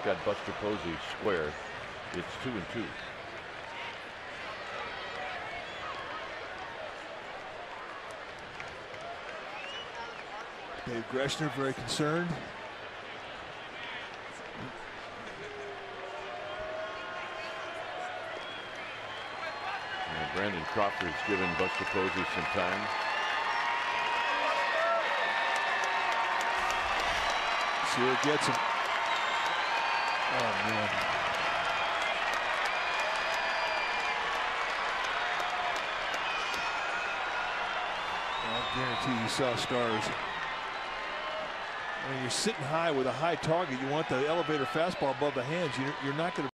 got Buster Posey square. It's 2-2. Dave Greshner very concerned. And Brandon Crawford's given Buster Posey some time. See where it gets him. Oh man. I guarantee you saw scars. When you're sitting high with a high target, you want the elevator fastball above the hands. You're not going to